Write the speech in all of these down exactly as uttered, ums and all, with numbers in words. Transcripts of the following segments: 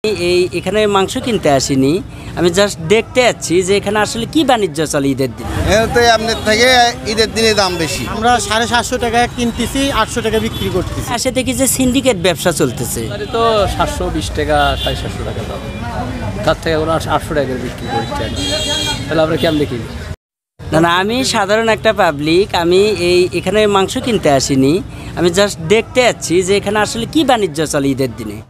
এই এখানে মাংস কিনতে আসিনি, আমি জাস্ট দেখতে যাচ্ছি যে এখানে আসলে কি বাণিজ্য চলে ঈদের দিন। এতে আপনার থেকে ঈদের দিনে দাম বেশি। আমরা সাড়ে সাতশো টাকায় কিনতেছি, আটশো টাকা বিক্রি করতেছি। আসে দেখি যে সিন্ডিকেট ব্যবসা চলতেছে। তো সাতশো বিশ টাকা সাড়ে সাতশো টাকা দাম, তার থেকে ওরা আটশো টাকার বিক্রি করছে। তাহলে আমরা কেমন কিনি? না না, আমি সাধারণ একটা পাবলিক, আমি এই এখানে মাংস কিনতে আসিনি, আমি জাস্ট দেখতে যাচ্ছি যে এখানে আসলে কি বাণিজ্য চলে ঈদের দিনে।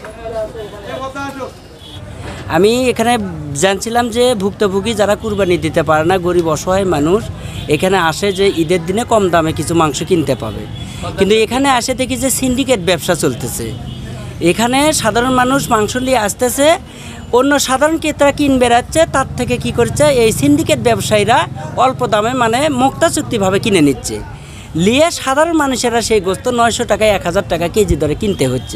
আমি এখানে জানছিলাম যে ভুক্তভোগী যারা কুরবানি দিতে পারে না, গরিব অসহায় মানুষ এখানে আসে যে ঈদের দিনে কম দামে কিছু মাংস কিনতে পাবে, কিন্তু এখানে আসে দেখি যে সিন্ডিকেট ব্যবসা চলতেছে। এখানে সাধারণ মানুষ মাংস নিয়ে আসতেছে, অন্য সাধারণ ক্রেতারা কিন বেড়াচ্ছে, তার থেকে কি করছে এই সিন্ডিকেট ব্যবসায়ীরা অল্প দামে মানে মুক্তা চুক্তিভাবে কিনে নিচ্ছে, নিয়ে সাধারণ মানুষেরা সেই গোস্ত নয়শো টাকায় এক হাজার টাকা কেজি দরে কিনতে হচ্ছে।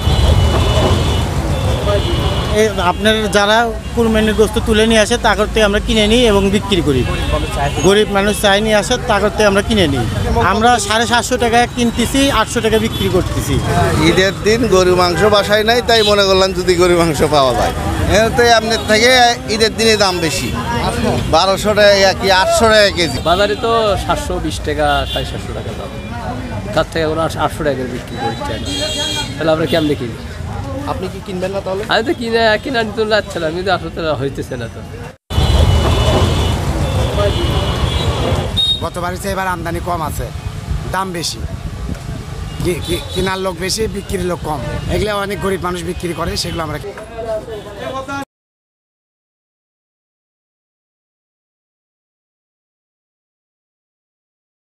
আপনার যারা কুরবানির গোস্ত তুলে নিয়ে আসে তা করতে আমরা কিনে নিই এবং বিক্রি করি। গরিব মানুষ চাই নিয়ে আসে তা করতে আমরা কিনে নিই। আমরা সাড়ে সাতশো টাকায় কিনতেছি, আটশো টাকা বিক্রি করতেছি। ঈদের দিন গরু মাংস বাসায় নাই, তাই মনে করলাম যদি গরু মাংস পাওয়া যায়। এতে আপনার থেকে ঈদের দিনে দাম বেশি, বারোশো টাকা কি আটশো টাকা কেজি। বাজারে তো সাতশো বিশ টাকা সাড়ে সাতশো টাকা দাম, তার থেকে ওরা আটশো টাকার বিক্রি করছে। তাহলে আমরা কেমন কিনি? আপনি কি কিনবেন না তাহলে? আমি তো কিনে কিনা নিতে যাচ্ছিলাম, কিন্তু আসলে হইতেছে না। তো গতবারের চেয়ে এবার আমদানি কম আছে, দাম বেশি, কেনার লোক বেশি, বিক্রির লোক কম। এগুলো অনেক গরিব মানুষ বিক্রি করে, সেগুলো আমরা